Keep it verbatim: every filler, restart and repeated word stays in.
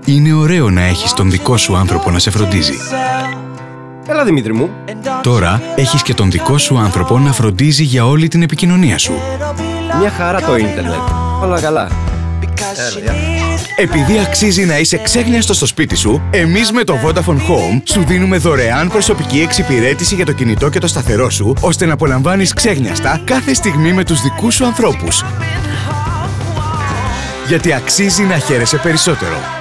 Είναι ωραίο να έχεις τον δικό σου άνθρωπο να σε φροντίζει. Έλα, Δημήτρη μου. Τώρα έχεις και τον δικό σου άνθρωπο να φροντίζει για όλη την επικοινωνία σου. Μια χαρά το ίντερνετ. Όλα καλά. Έλα, Επειδή αξίζει να είσαι ξέχνιαστος στο σπίτι σου, εμείς με το Vodafone Home σου δίνουμε δωρεάν προσωπική εξυπηρέτηση για το κινητό και το σταθερό σου, ώστε να απολαμβάνεις ξέχνιαστα κάθε στιγμή με τους δικούς σου ανθρώπους. Γιατί αξίζει να χαίρεσαι περισσότερο.